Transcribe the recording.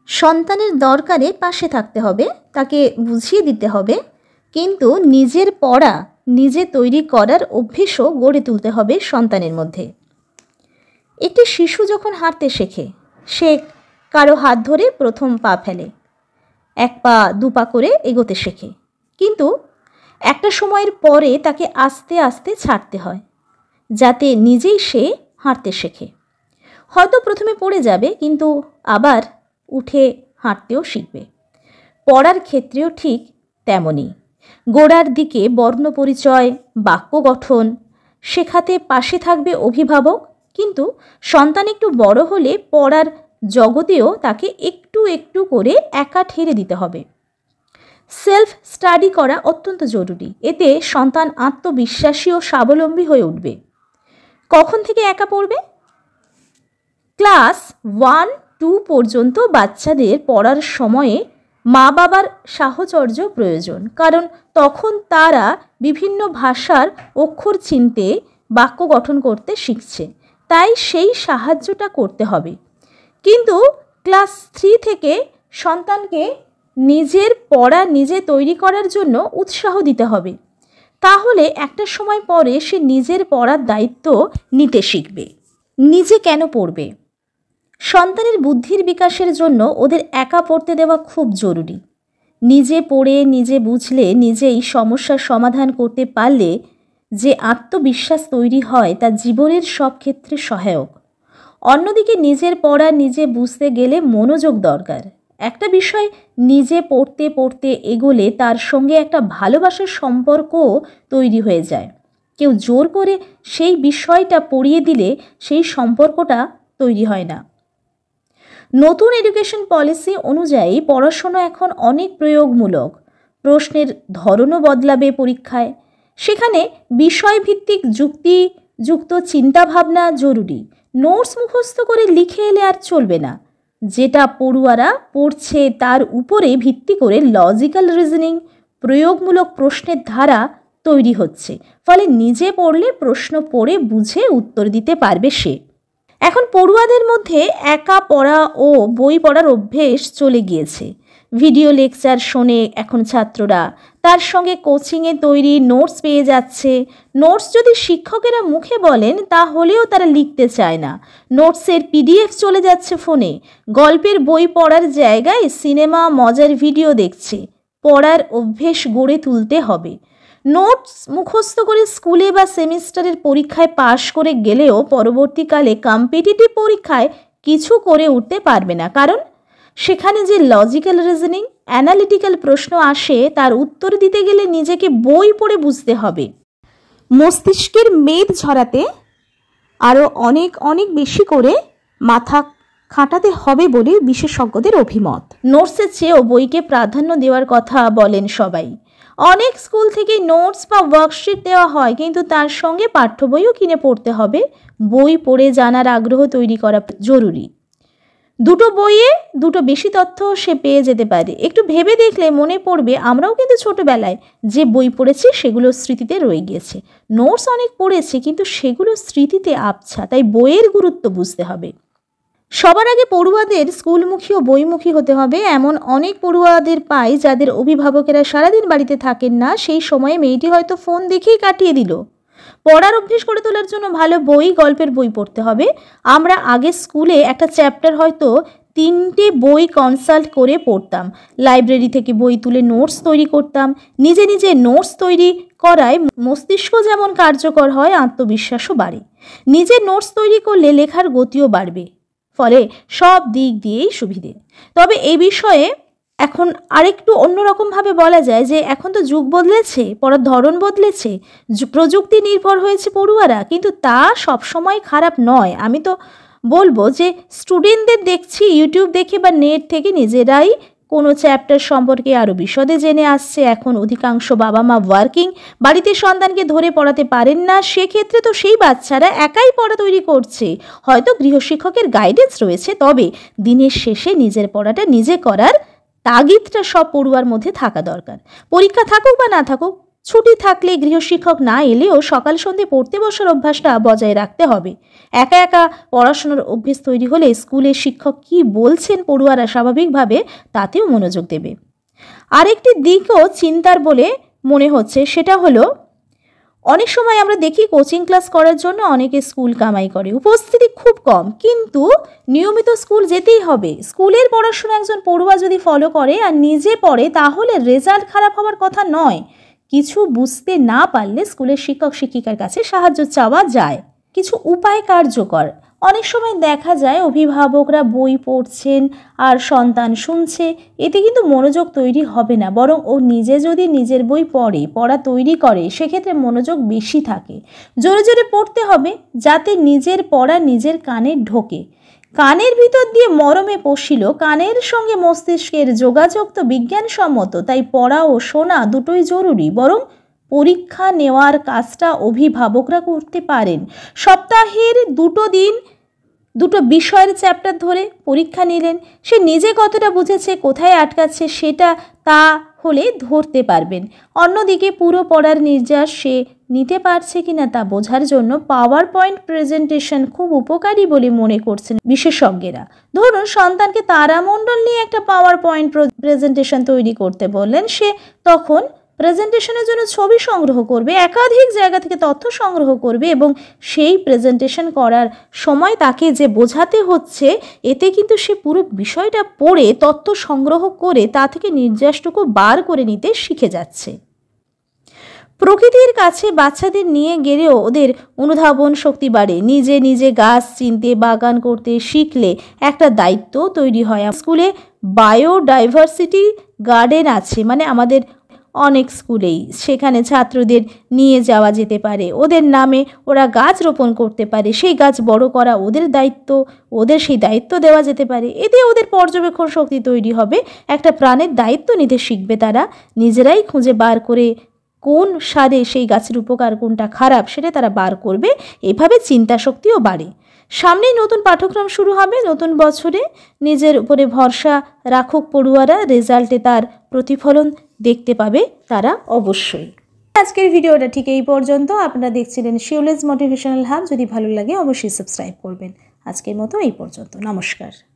সন্তানের দরকারে পাশে থাকতে হবে, তাকে বুঝিয়ে দিতে হবে, কিন্তু নিজের পড়া নিজে তৈরি করার অভ্যেসও গড়ে তুলতে হবে সন্তানের মধ্যে। একটি শিশু যখন হাঁটতে শেখে, সে কারো হাত ধরে প্রথম পা ফেলে, এক পা দু পা করে এগোতে শেখে, কিন্তু একটা সময়ের পরে তাকে আস্তে আস্তে ছাড়তে হয় যাতে নিজেই সে হাঁটতে শেখে। হয়তো প্রথমে পড়ে যাবে, কিন্তু আবার উঠে হাঁটতেও শিখবে। পড়ার ক্ষেত্রেও ঠিক তেমনই। গোড়ার দিকে বর্ণপরিচয়, বাক্য গঠন শেখাতে পাশে থাকবে অভিভাবক, কিন্তু সন্তান একটু বড় হলে পড়ার জগতেও তাকে একটু একটু করে একা ঠেলে দিতে হবে। সেলফ স্টাডি করা অত্যন্ত জরুরি। এতে সন্তান আত্মবিশ্বাসী ও স্বাবলম্বী হয়ে উঠবে। কখন থেকে একা পড়বে? ক্লাস 1-2 পর্যন্ত বাচ্চাদের পড়ার সময়ে মা বাবার সাহচর্য প্রয়োজন, কারণ তখন তারা বিভিন্ন ভাষার অক্ষর চিনতে, বাক্য গঠন করতে শিখছে, তাই সেই সাহায্যটা করতে হবে। কিন্তু ক্লাস 3 থেকে সন্তানকে নিজের পড়া নিজে তৈরি করার জন্য উৎসাহ দিতে হবে। তাহলে একটা সময় পরে সে নিজের পড়ার দায়িত্ব নিতে শিখবে। নিজে কেন পড়বে? সন্তানের বুদ্ধির বিকাশের জন্য ওদের একা পড়তে দেওয়া খুব জরুরি। নিজে পড়ে নিজে বুঝলে, নিজেই সমস্যার সমাধান করতে পারলে যে আত্মবিশ্বাস তৈরি হয় তা জীবনের সব ক্ষেত্রে সহায়ক। অন্যদিকে নিজের পড়া নিজে বুঝতে গেলে মনোযোগ দরকার। একটা বিষয় নিজে পড়তে পড়তে এগোলে তার সঙ্গে একটা ভালোবাসার সম্পর্কও তৈরি হয়ে যায়। কেউ জোর করে সেই বিষয়টা পড়িয়ে দিলে সেই সম্পর্কটা তৈরি হয় না। নতুন এডুকেশন পলিসি অনুযায়ী পড়াশোনা এখন অনেক প্রয়োগমূলক। প্রশ্নের ধরনও বদলাবে পরীক্ষায়। সেখানে বিষয়ভিত্তিক যুক্তিযুক্ত চিন্তাভাবনা জরুরি। নোটস মুখস্থ করে লিখে এলে আর চলবে না। যেটা পড়ুয়ারা পড়ছে তার উপরে ভিত্তি করে লজিক্যাল রিজনিং, প্রয়োগমূলক প্রশ্নের ধারা তৈরি হচ্ছে। ফলে নিজে পড়লে প্রশ্ন পড়ে বুঝে উত্তর দিতে পারবে সে। এখন পড়ুয়াদের মধ্যে একা পড়া ও বই পড়ার অভ্যেস চলে গিয়েছে। ভিডিও লেকচার শোনে এখন ছাত্ররা, তার সঙ্গে কোচিংয়ে তৈরি নোটস পেয়ে যাচ্ছে। নোটস যদি শিক্ষকেরা মুখে বলেন তাহলেও তারা লিখতে চায় না। নোটসের PDF চলে যাচ্ছে ফোনে। গল্পের বই পড়ার জায়গায় সিনেমা, মজার ভিডিও দেখছে। পড়ার অভ্যেস গড়ে তুলতে হবে। নোটস মুখস্থ করে স্কুলে বা সেমিস্টারের পরীক্ষায় পাশ করে গেলেও পরবর্তীকালে কম্পিটিটিভ পরীক্ষায় কিছু করে উঠতে পারবে না, কারণ সেখানে যে লজিক্যাল রিজনিং, অ্যানালিটিক্যাল প্রশ্ন আসে তার উত্তর দিতে গেলে নিজেকে বই পড়ে বুঝতে হবে। মস্তিষ্কের মেদ ঝরাতে আরও অনেক অনেক বেশি করে মাথা খাটাতে হবে বলে বিশেষজ্ঞদের অভিমত। নোটসের চেয়েও বইকে প্রাধান্য দেওয়ার কথা বলেন সবাই। অনেক স্কুল থেকে নোটস বা ওয়ার্কশিট দেওয়া হয়, কিন্তু তার সঙ্গে পাঠ্য বইও কিনে পড়তে হবে। বই পড়ে জানার আগ্রহ তৈরি করা জরুরি। দুটো বইয়ে দুটো বেশি তথ্য সে পেয়ে যেতে পারে। একটু ভেবে দেখলে মনে পড়বে আমরাও কিন্তু ছোটবেলায় যে বই পড়েছি সেগুলো স্মৃতিতে রয়ে গিয়েছে। নোটস অনেক পড়েছি, কিন্তু সেগুলো স্মৃতিতে আবছা। তাই বইয়ের গুরুত্ব বুঝতে হবে। সবার আগে পড়ুয়াদের স্কুলমুখী ও বইমুখী হতে হবে। এমন অনেক পড়ুয়াদের পাই যাদের অভিভাবকেরা সারাদিন বাড়িতে থাকেন না। সেই সময়ে মেয়েটি হয়তো ফোন দেখেই কাটিয়ে দিল। পড়ার অভ্যেস করে তোলার জন্য ভালো বই, গল্পের বই পড়তে হবে। আমরা আগে স্কুলে একটা চ্যাপ্টার হয়তো 3টে বই কনসাল্ট করে পড়তাম। লাইব্রেরি থেকে বই তুলে নোটস তৈরি করতাম। নিজে নিজে নোটস তৈরি করায় মস্তিষ্ক যেমন কার্যকর হয়, আত্মবিশ্বাসও বাড়ে। নিজে নোটস তৈরি করলে লেখার গতিও বাড়বে। ফলে সব দিক দিয়েই সুবিধে। তবে এই বিষয়ে এখন আরেকটু অন্যরকমভাবে বলা যায় যে এখন তো যুগ বদলেছে, পড়ার ধরন বদলেছে, প্রযুক্তি নির্ভর হয়েছে পড়ুয়ারা, কিন্তু তা সবসময় খারাপ নয়। আমি তো বলবো যে স্টুডেন্টদের দেখছি ইউটিউব দেখে বা নেট থেকে নিজেরাই কোনো চ্যাপ্টার সম্পর্কে আরও বিশদে জেনে আসছে। এখন অধিকাংশ বাবা মা ওয়ার্কিং, বাড়িতে সন্তানকে ধরে পড়াতে পারেন না। সেক্ষেত্রে তো সেই বাচ্চারা একাই পড়া তৈরি করছে। হয়তো গৃহশিক্ষকের গাইডেন্স রয়েছে, তবে দিনের শেষে নিজের পড়াটা নিজে করার তাগিদটা সব পড়ুয়ার মধ্যে থাকা দরকার। পরীক্ষা থাকুক বা না থাকুক, ছুটি থাকলে গৃহশিক্ষক না এলেও সকাল সন্ধে পড়তে বসার অভ্যাসটা বজায় রাখতে হবে। একা একা পড়াশোনার অভ্যেস তৈরি হলে স্কুলের শিক্ষক কি বলছেন পড়ুয়ারা স্বাভাবিকভাবে তাতেও মনোযোগ দেবে। আরেকটি দিকও চিন্তার বলে মনে হচ্ছে, সেটা হলো অনেক সময় আমরা দেখি কোচিং ক্লাস করার জন্য অনেকে স্কুল কামাই করে, উপস্থিতি খুব কম, কিন্তু নিয়মিত স্কুল যেতেই হবে। স্কুলের পড়াশোনা একজন পড়ুয়া যদি ফলো করে আর নিজে পড়ে তাহলে রেজাল্ট খারাপ হওয়ার কথা নয়। কিছু বুঝতে না পারলে স্কুলের শিক্ষক শিক্ষিকার কাছে সাহায্য চাওয়া যায়। কিছু উপায় কার্যকর। অনেক সময় দেখা যায় অভিভাবকরা বই পড়ছেন আর সন্তান শুনছে, এতে কিন্তু মনোযোগ তৈরি হবে না, বরং ও নিজে যদি নিজের বই পড়ে, পড়া তৈরি করে, সেক্ষেত্রে মনোযোগ বেশি থাকে। জোরে জোরে পড়তে হবে যাতে নিজের পড়া নিজের কানে ঢোকে। কানের ভিতর দিয়ে মরমে পশিল, কানের সঙ্গে মস্তিষ্কের যোগাযোগ তো বিজ্ঞানসম্মত, তাই পড়া ও শোনা দুটোই জরুরি। বরং পরীক্ষা নেওয়ার কাজটা অভিভাবকরা করতে পারেন। সপ্তাহের 2 দিন 2 বিষয়ের চ্যাপ্টার ধরে পরীক্ষা নিলেন, সে নিজে কতটা বুঝেছে, কোথায় আটকাচ্ছে সেটা তাহলে ধরতে পারবেন। অন্যদিকে পুরো পড়ার নির্যাস সে নিতে পারছে কিনা তা বোঝার জন্য পাওয়ার পয়েন্ট প্রেজেন্টেশন খুব উপকারী বলে মনে করছেন বিশেষজ্ঞরা। ধরুন সন্তানকে তারামণ্ডল নিয়ে একটা পাওয়ার পয়েন্ট প্রেজেন্টেশন তৈরি করতে বললেন, সে তখন প্রেজেন্টেশনের জন্য ছবি সংগ্রহ করবে, একাধিক জায়গা থেকে তথ্য সংগ্রহ করবে এবং সেই প্রেজেন্টেশন করার সময় তাকে যে বোঝাতে হচ্ছে, এতে কিন্তু সে পুরো বিষয়টা পড়ে তথ্য সংগ্রহ করে তা থেকে নির্যাসটুকু বার করে নিতে শিখে যাচ্ছে। প্রকৃতির কাছে বাচ্চাদের নিয়ে গেলেও ওদের অনুধাবন শক্তি বাড়ে। নিজে নিজে গাছ চিনতে, বাগান করতে শিখলে একটা দায়িত্ব তৈরি হয়। স্কুলে বায়োডাইভার্সিটি গার্ডেন আছে, মানে আমাদের অনেক স্কুলেই, সেখানে ছাত্রদের নিয়ে যাওয়া যেতে পারে, ওদের নামে ওরা গাছ রোপণ করতে পারে, সেই গাছ বড় করা ওদের দায়িত্ব, ওদের সেই দায়িত্ব দেওয়া যেতে পারে। এতে ওদের পর্যবেক্ষণ শক্তি তৈরি হবে, একটা প্রাণের দায়িত্ব নিতে শিখবে তারা, নিজেরাই খুঁজে বার করে কোন সারে সেই গাছের উপকার, কোনটা খারাপ সেটা তারা বার করবে। এভাবে চিন্তা শক্তিও বাড়ে। সামনেই নতুন পাঠ্যক্রম শুরু হবে, নতুন বছরে নিজের উপরে ভরসা রাখুক পড়ুয়ারা, রেজাল্টে তার প্রতিফলন দেখতে পাবে তারা অবশ্যই। আজকের ভিডিওটা ঠিক এই পর্যন্ত। আপনারা দেখছিলেন শিওলেজ মোটিভেশনাল হাব। যদি ভালো লাগে অবশ্যই সাবস্ক্রাইব করবেন। আজকের মতো এই পর্যন্ত, নমস্কার।